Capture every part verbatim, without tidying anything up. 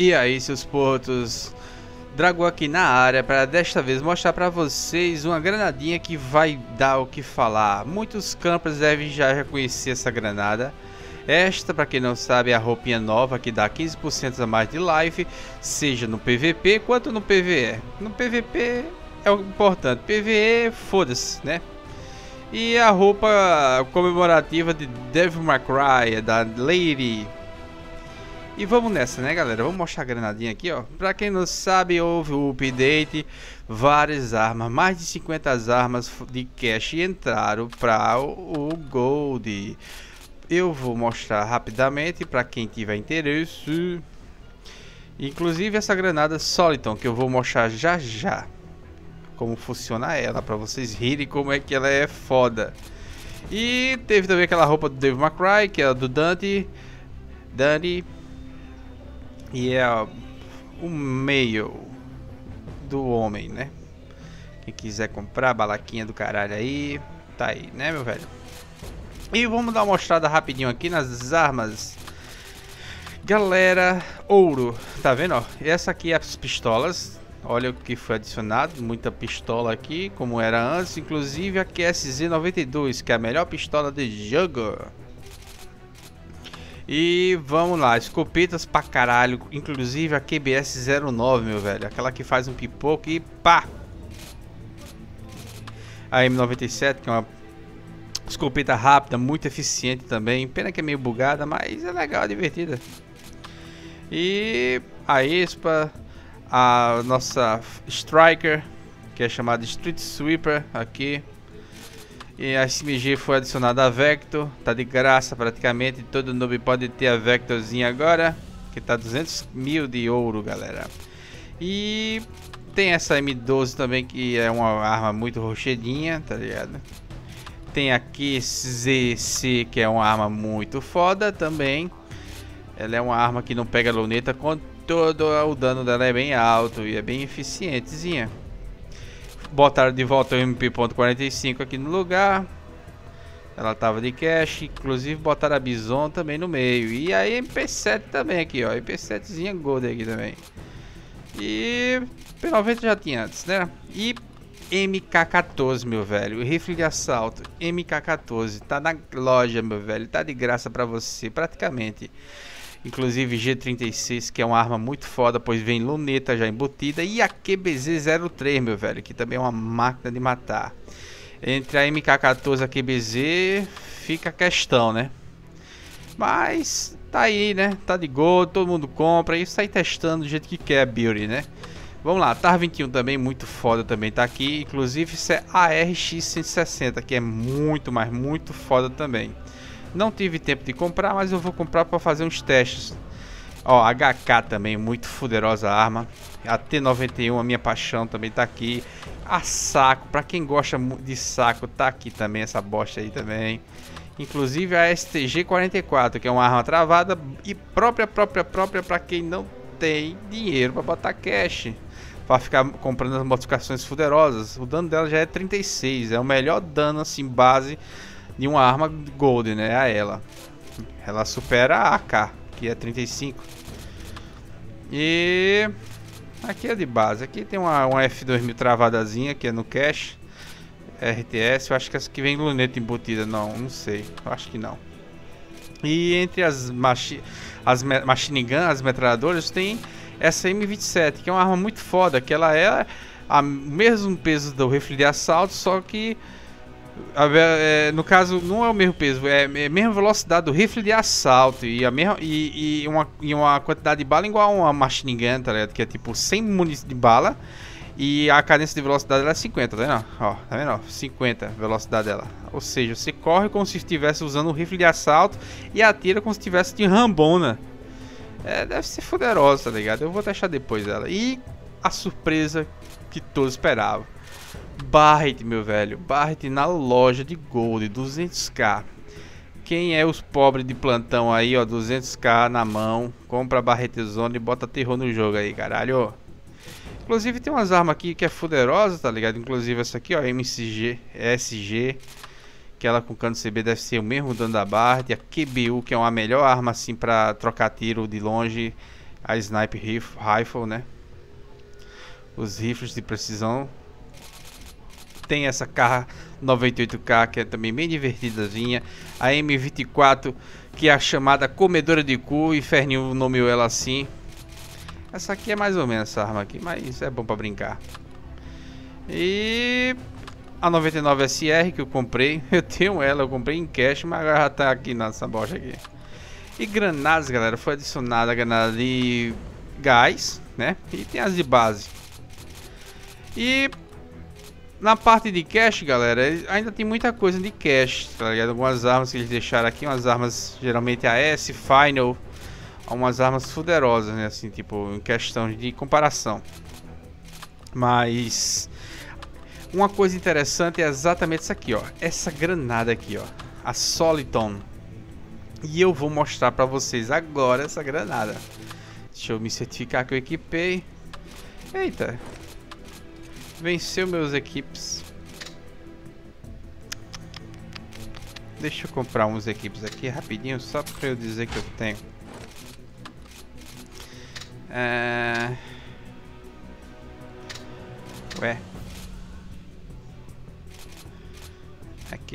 E aí, seus portos, Drago aqui na área para desta vez mostrar para vocês uma granadinha que vai dar o que falar. Muitos campers devem já reconhecer essa granada. Esta, para quem não sabe, é a roupinha nova que dá quinze por cento a mais de life, seja no P V P quanto no P V E. No P V P é o importante, P V E foda-se, né? E a roupa comemorativa de Devil May Cry, da Lady. E vamos nessa, né, galera? Vamos mostrar a granadinha aqui, ó. Pra quem não sabe, houve o update, várias armas, mais de cinquenta armas de cash entraram para o, o Gold. Eu vou mostrar rapidamente para quem tiver interesse. Inclusive essa granada Soliton, que eu vou mostrar já já como funciona ela, para vocês rirem como é que ela é foda. E teve também aquela roupa do Devil May Cry, que é a do Dante. Dante. E é o meio do homem, né? Quem quiser comprar balaquinha do caralho aí, tá aí, né, meu velho? E vamos dar uma mostrada rapidinho aqui nas armas. Galera, ouro, tá vendo, ó? Essa aqui é as pistolas. Olha o que foi adicionado, muita pistola aqui, como era antes. Inclusive a Q S Z noventa e dois, que é a melhor pistola de jogo. E vamos lá, escopetas pra caralho, inclusive a Q B S zero nove, meu velho. Aquela que faz um pipoco e pá! A M noventa e sete, que é uma escopeta rápida, muito eficiente também. Pena que é meio bugada, mas é legal, é divertida. E a Espa, a nossa Striker, que é chamada Street Sweeper aqui. E a S M G foi adicionada a Vector, tá de graça praticamente, todo noob pode ter a Vectorzinha agora, que tá duzentos mil de ouro, galera. E tem essa M doze também, que é uma arma muito rochedinha, tá ligado? Tem aqui Z C, que é uma arma muito foda também. Ela é uma arma que não pega luneta, contudo o dano dela é bem alto e é bem eficientezinha. Botaram de volta o M P quarenta e cinco aqui no lugar. Ela tava de cash. Inclusive botaram a Bison também no meio. E a M P sete também aqui, ó. M P setezinha Gold aqui também. E P noventa já tinha antes, né? E M K quatorze, meu velho. Rifle de assalto M K quatorze. Tá na loja, meu velho. Tá de graça pra você, praticamente. Inclusive G trinta e seis, que é uma arma muito foda, pois vem luneta já embutida. E a Q B Z zero três, meu velho, que também é uma máquina de matar. Entre a M K quatorze e a Q B Z fica a questão, né? Mas tá aí, né? Tá de gold, todo mundo compra e sai testando do jeito que quer a build, né? Vamos lá, T A R vinte e um também, muito foda também, tá aqui. Inclusive isso é A R X cento e sessenta, que é muito, mas muito foda também. Não tive tempo de comprar, mas eu vou comprar para fazer uns testes. Ó, H K também, muito poderosa arma. A T noventa e um, a minha paixão, também tá aqui. A saco, para quem gosta de saco, tá aqui também essa bosta aí também. Inclusive a S T G quarenta e quatro, que é uma arma travada e própria, própria, própria para quem não tem dinheiro para botar cash, para ficar comprando as modificações poderosas. O dano dela já é trinta e seis, é o melhor dano assim base de uma arma Gold, né? A ela. Ela supera a A K, que é trinta e cinco. E aqui é de base. Aqui tem uma, uma F dois mil travadazinha, que é no cache. R T S, eu acho que essa que vem luneta embutida. Não, não sei. Eu acho que não. E entre as, machi as machine gun, as metralhadoras, tem essa M vinte e sete, que é uma arma muito foda. Que ela é o mesmo peso do rifle de assalto, só que É, no caso não é o mesmo peso, é a mesma velocidade do rifle de assalto e a mesma e, e, uma, e uma quantidade de bala igual a uma machine gun, tá ligado? Que é tipo cem munições de bala e a cadência de velocidade dela é cinquenta, tá vendo? Ó, tá vendo? Ó, cinquenta velocidade dela. Ou seja, você corre como se estivesse usando um rifle de assalto e atira como se estivesse de rambona. É, deve ser poderosa, tá ligado? Eu vou testar depois ela. E a surpresa que todos esperavam. Barret, meu velho, Barret na loja de Gold, duzentos k. Quem é os pobres de plantão aí, ó, duzentos k na mão, compra a Barret Zone e bota terror no jogo aí, caralho. Inclusive tem umas armas aqui que é poderosa, tá ligado? Inclusive essa aqui, ó, M C G, S G, que ela com cano C B deve ser o mesmo dano da Barret. A Q B U, que é uma melhor arma assim pra trocar tiro de longe, a Sniper Rifle, né? Os rifles de precisão. Tem essa K noventa e oito K, que é também bem divertidazinha. A M vinte e quatro, que é a chamada comedora de cu. O Inferninho nomeou ela assim. Essa aqui é mais ou menos essa arma aqui, mas é bom pra brincar. E a noventa e nove S R que eu comprei. Eu tenho ela, eu comprei em cash, mas agora já tá aqui nessa bosta aqui. E granadas, galera, foi adicionada a granada de gás, né? E tem as de base. E na parte de cache, galera, ainda tem muita coisa de cache, tá ligado? Algumas armas que eles deixaram aqui, umas armas geralmente A S, Final, umas armas fuderosas, né? Assim, tipo, em questão de comparação. Mas uma coisa interessante é exatamente isso aqui, ó. Essa granada aqui, ó. A Soliton. E eu vou mostrar pra vocês agora essa granada. Deixa eu me certificar que eu equipei. Eita. Venceu meus equipes. Deixa eu comprar uns equipes aqui rapidinho, só pra eu dizer que eu tenho. É... Ué. Aqui.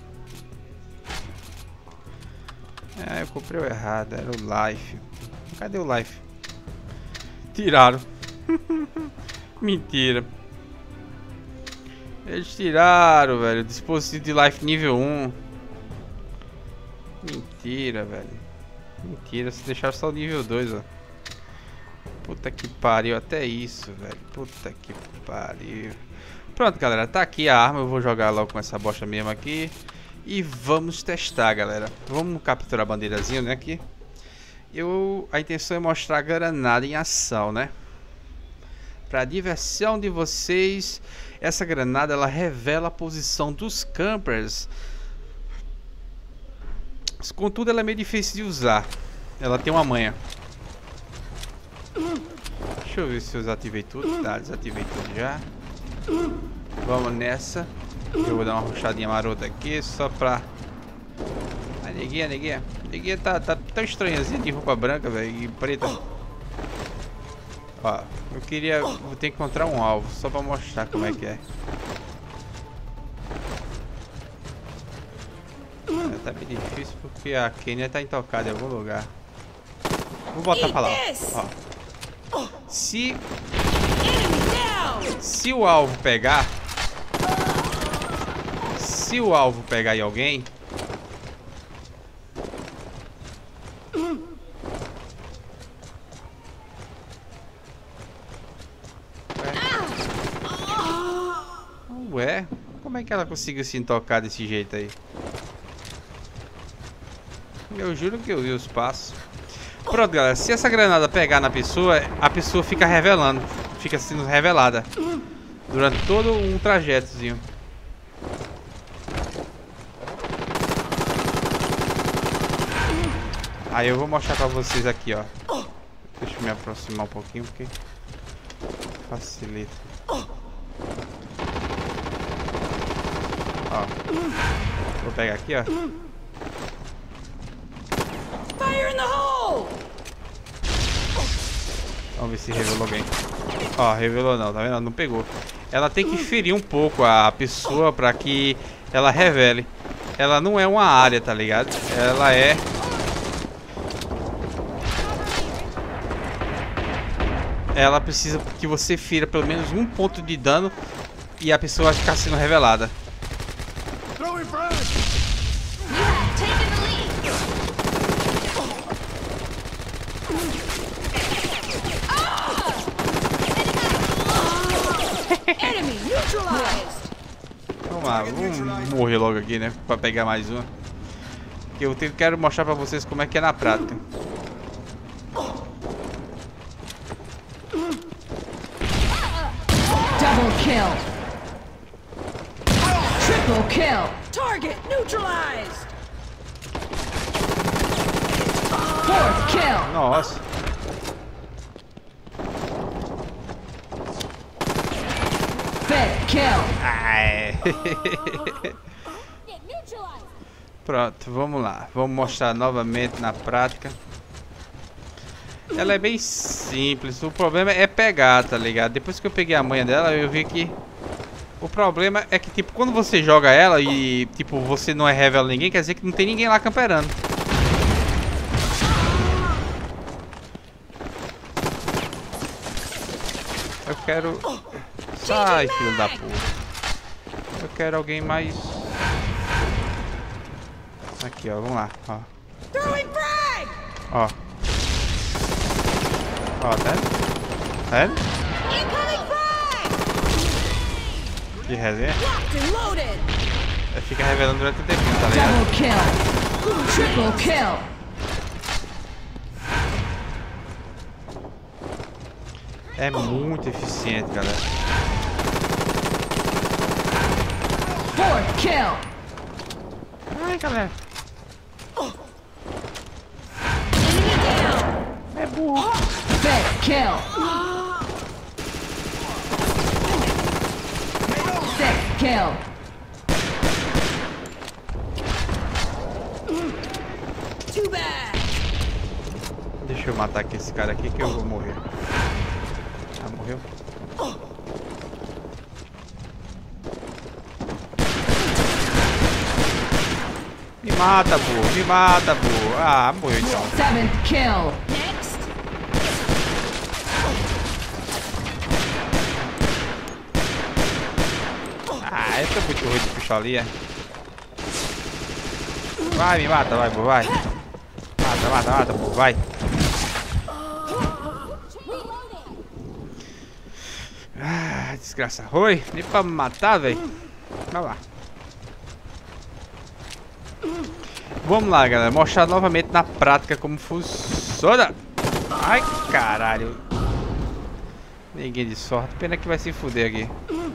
É, eu comprei o errado, era o Life. Cadê o Life? Tiraram. Mentira. Eles tiraram, velho. Dispositivo de Life nível um. Mentira, velho. Mentira, se deixaram só o nível dois, ó. Puta que pariu, até isso, velho. Puta que pariu. Pronto, galera, tá aqui a arma. Eu vou jogar logo com essa bosta mesmo aqui. E vamos testar, galera. Vamos capturar a bandeirazinha, né, aqui. Eu, a intenção é mostrar a granada em ação, né? Pra diversão de vocês, essa granada ela revela a posição dos campers. Contudo, ela é meio difícil de usar. Ela tem uma manha. Deixa eu ver se eu desativei tudo. Tá, desativei tudo já. Vamos nessa. Eu vou dar uma rushadinha marota aqui só pra... A neguinha, a neguinha. A neguinha tá, tá tão estranhazinha de roupa branca, velho, e preta. Ó, eu queria... Vou ter que encontrar um alvo, só pra mostrar como é que é. é tá bem difícil porque a Kenya tá intocada em algum lugar. Vou botar pra lá, ó. Ó. Se... Se o alvo pegar... Se o alvo pegar em alguém... Ué, como é que ela conseguiu se intocar desse jeito aí? Eu juro que eu vi os passos. Pronto, galera, se essa granada pegar na pessoa, a pessoa fica revelando. Fica sendo revelada durante todo um trajetozinho. Aí eu vou mostrar pra vocês aqui, ó. Deixa eu me aproximar um pouquinho, porque facilita. Ó. Vou pegar aqui, ó. Fire in the hole! Vamos ver se revelou alguém. Ó, revelou não, tá vendo? Não pegou. Ela tem que ferir um pouco a pessoa pra que ela revele. Ela não é uma área, tá ligado? Ela é... Ela precisa que você fira pelo menos um ponto de dano e a pessoa vai ficar sendo revelada. Vamos lá, vamos morrer logo aqui, né? Pra pegar mais uma. Que eu tenho, quero mostrar pra vocês como é que é na prática. Double kill. Triple kill. Target neutralized. Fourth kill. Nossa. Fifth kill. Ai. Pronto, vamos lá. Vamos mostrar novamente na prática. Ela é bem simples. O problema é pegar, tá ligado? Depois que eu peguei a manha dela, eu vi que... O problema é que, tipo, quando você joga ela e, tipo, você não é revela ninguém, quer dizer que não tem ninguém lá camperando. Eu quero... Sai, filho da puta. Eu quero alguém mais... Aqui, ó. Vamos lá, ó. Ó. Ó, tá vendo? Tá vendo? Que resenha. Fica revelando durante o tempo, tá ligado? Double kill. Triple kill. É muito eficiente, galera. Fourth kill. Ai, galera. É burro. Fifth kill. Sixth kill. Too bad. Deixa eu matar aqui esse cara aqui que eu vou morrer. Ah, morreu? Me mata, burro. Me mata, burro. Ah, morreu então. Seventh kill. Ah, eu tô muito ruim de pistolinha. Vai, me mata, vai, burro, vai. Mata, mata, mata, burro, vai. Ah, desgraça. Oi, nem pra me matar, velho. Vai lá. Vamos lá, galera. Mostrar novamente na prática como funciona. Ai, caralho. Ninguém de sorte. Pena que vai se fuder aqui.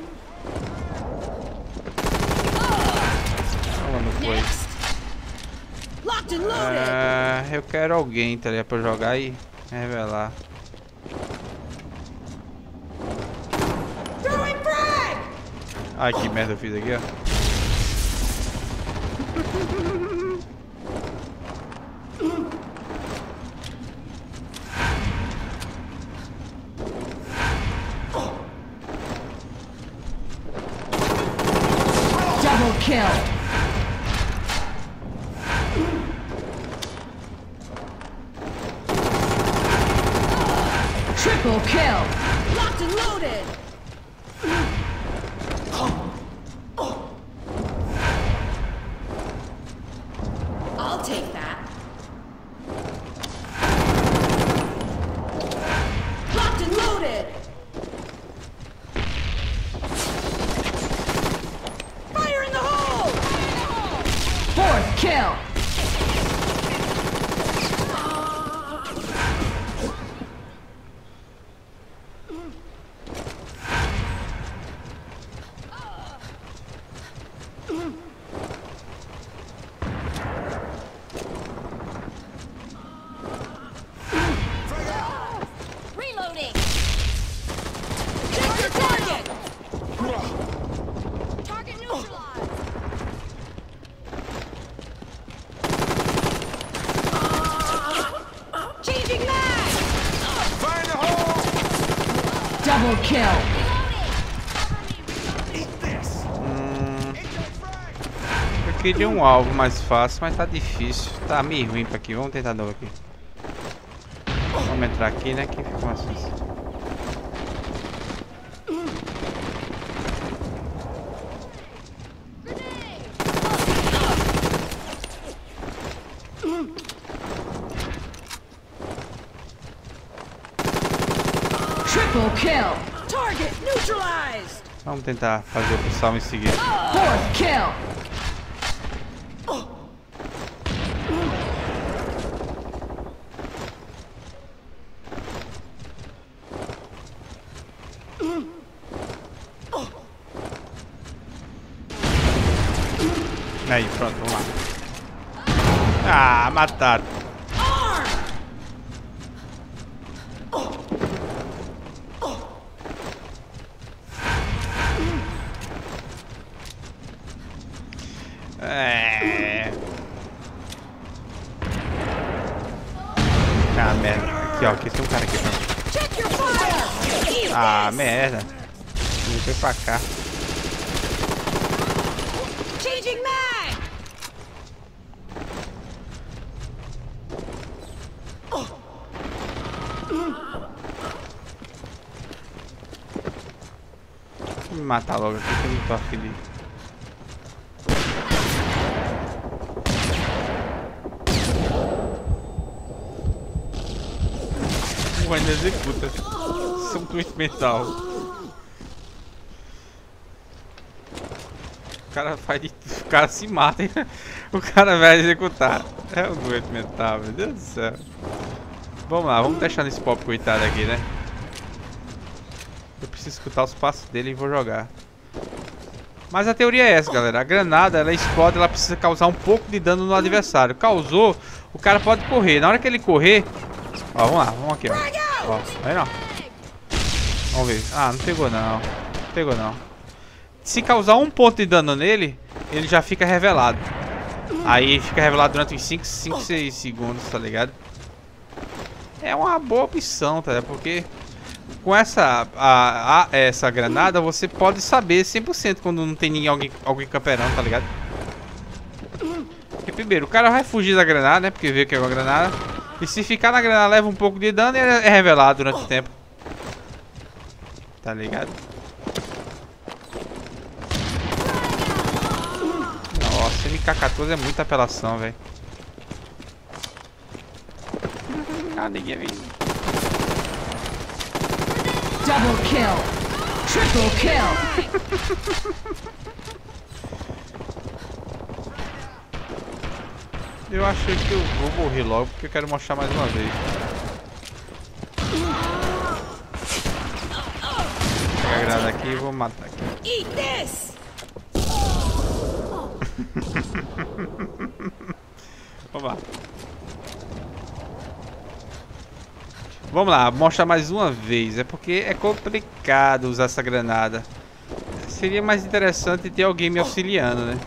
Ah, eu quero alguém, tá ligado? Pra eu jogar e revelar. Ai, que merda eu fiz aqui, ó. Double kill. Triple kill. Locked and loaded. I'll take that. Locked and loaded. Fire in the hole. Fourth kill. Reloading. Check your target. Target neutralized. Changing mag. Fire in the hole! Double kill. Eu queria um alvo mais fácil, mas tá difícil. Tá meio ruim pra aqui. Vamos tentar de novo aqui. Vamos entrar aqui, né? Que fica mais fácil. Triple kill. Target neutralized. Vamos tentar fazer o salmo em seguida. Fourth kill. Aí, pronto, vamos lá. Ah, mataram. É. Ah, merda. Aqui, ó. Aqui tem um cara aqui. Check your fire. Eat Ah, this. merda. Ele foi pra cá. Changing mag. Deixa eu me matar logo aqui que eu não tô afim de... O ainda executa. São muito mental. O cara faz de... O cara se mata e o cara vai executar. É um doente mental, meu Deus do céu. Vamos lá, vamos deixar nesse pop coitado aqui, né? Eu preciso escutar os passos dele e vou jogar. Mas a teoria é essa, galera. A granada, ela explode, ela precisa causar um pouco de dano no adversário. Causou, o cara pode correr. Na hora que ele correr... Ó, vamos lá, vamos aqui, ó. Ó, aí não. Vamos ver. Ah, não pegou não. Não pegou não. Se causar um ponto de dano nele, ele já fica revelado. Aí fica revelado durante uns cinco, cinco, seis segundos, tá ligado? É uma boa opção, tá ligado? Porque com essa, a, a, essa granada você pode saber cem por cento quando não tem ninguém, alguém, alguém camperando, tá ligado? Porque primeiro, o cara vai fugir da granada, né? Porque vê que é uma granada. E se ficar na granada leva um pouco de dano e é revelado durante o tempo. Tá ligado? Nossa, M K quatorze é muita apelação, velho. Ah, ninguém viu. Double kill. Triple kill. Eu achei que eu vou morrer logo porque eu quero mostrar mais uma vez. Vou pegar a granada aqui e vou matar aqui. Eat this. Vamos lá. Vamos lá, mostrar mais uma vez. É porque é complicado usar essa granada. Seria mais interessante ter alguém me auxiliando, né?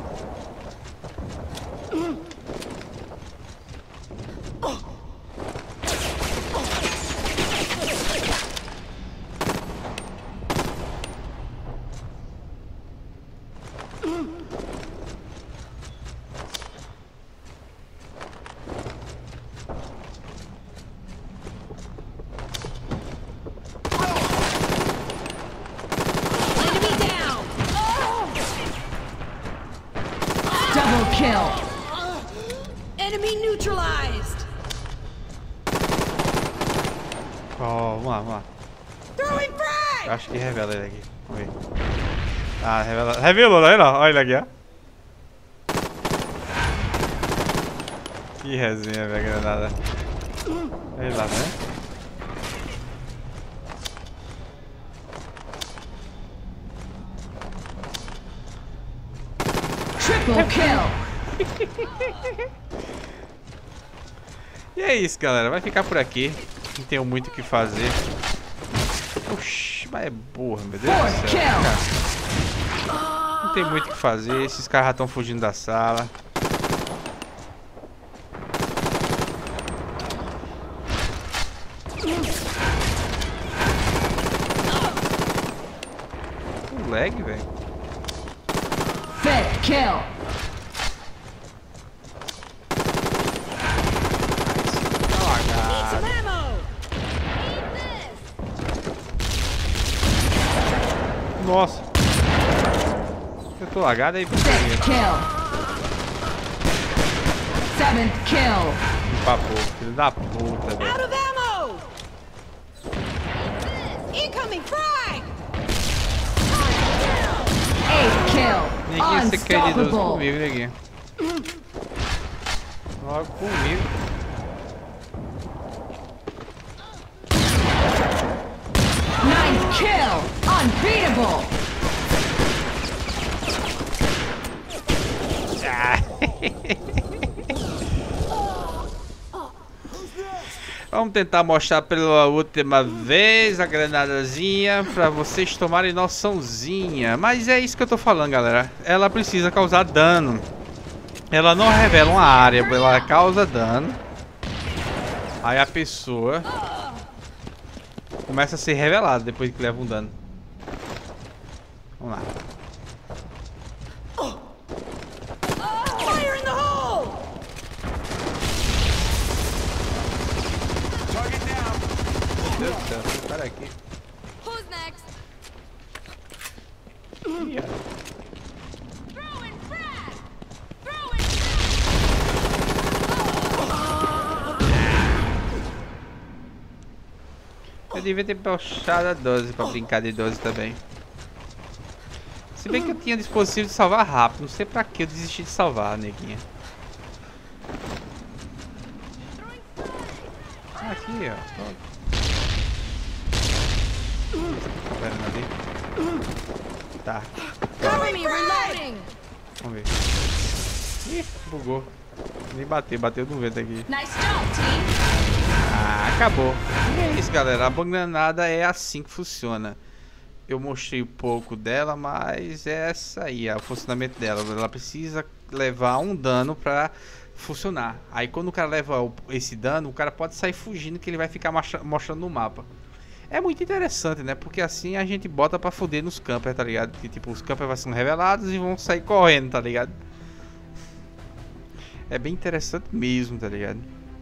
Enemy down. Double kill. Enemy neutralized. Oh, vamos lá, vamos lá. Throwing frag. Eu acho que revela ele aqui. Vamos ver. Ah, revela. Revelou, olha lá, olha ele aqui, ó. Que resenha, velho, granada. Olha lá, né? Triple kill. E é isso, galera. Vai ficar por aqui. Não tenho muito o que fazer. Oxi, mas é burra, meu Deus do Fourth céu. kill. Cara. Não tem muito o que fazer. Esses caras já estão fugindo da sala. O lag, velho. Fifth kill. Some ammo. Nossa. Eu tô lagado aí, Sixth kill. Seventh kill. Papou, filho da puta, velho. Out of ammo. Incoming frag. Eighth kill. Ninguém se quer de dois Unstoppable. comigo, neguinho. Logo comigo. Ninth kill. Unbeatable. Vamos tentar mostrar pela última vez a granadazinha pra vocês tomarem noçãozinha. Mas é isso que eu tô falando, galera. Ela precisa causar dano. Ela não revela uma área, ela causa dano. Aí a pessoa começa a ser revelado depois que leva um dano. Vamos lá. Fire in the hole! Target down. Meu Deus do céu, tem um cara aqui. Who's next? Ih, ó. Throwing frag! Throwing Eu devia ter puxado a doze pra brincar de doze também. Se bem que eu tinha dispositivo de salvar rápido, não sei pra que eu desisti de salvar, neguinha. Aqui, ó. Tá vendo ali? Tá. Cover me, reloading! Vamos ver. Ih, bugou. Nem bateu, bateu no vento aqui. Nice job, team. Ah, acabou. E é isso, galera. A granada é assim que funciona. Eu mostrei um pouco dela, mas é essa aí, é o funcionamento dela. Ela precisa levar um dano pra funcionar. Aí quando o cara leva o, esse dano, o cara pode sair fugindo, que ele vai ficar mostrando no mapa. É muito interessante, né? Porque assim a gente bota pra fuder nos campers, tá ligado? Que tipo, os campers vão sendo revelados e vão sair correndo, tá ligado? É bem interessante mesmo, tá ligado?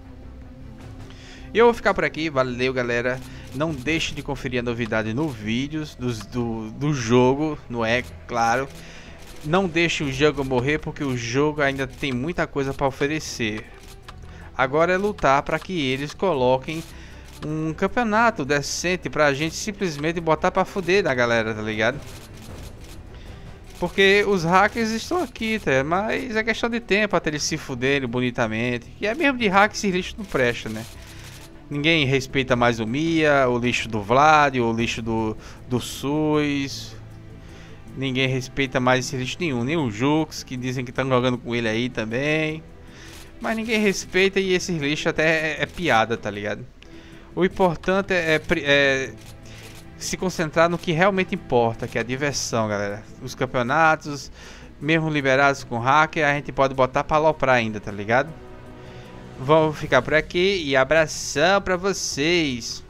E eu vou ficar por aqui, valeu galera. Não deixe de conferir a novidade no vídeos do, do, do jogo, não é claro. Não deixe o jogo morrer, porque o jogo ainda tem muita coisa para oferecer. Agora é lutar para que eles coloquem um campeonato decente pra gente simplesmente botar pra fuder da galera, tá ligado? Porque os hackers estão aqui, tá? Mas é questão de tempo até eles se fuderem bonitamente. E é mesmo de hack esse lixo não presta, né? Ninguém respeita mais o Mia, o lixo do Vlad, o lixo do, do SUS. Ninguém respeita mais esse lixo nenhum. Nem o Jux, que dizem que estão jogando com ele aí também. Mas ninguém respeita e esse lixo até é, é piada, tá ligado? O importante é, é, é se concentrar no que realmente importa, que é a diversão, galera. Os campeonatos, mesmo liberados com hacker, a gente pode botar pra aloprar ainda, tá ligado? Vamos ficar por aqui e abração pra vocês.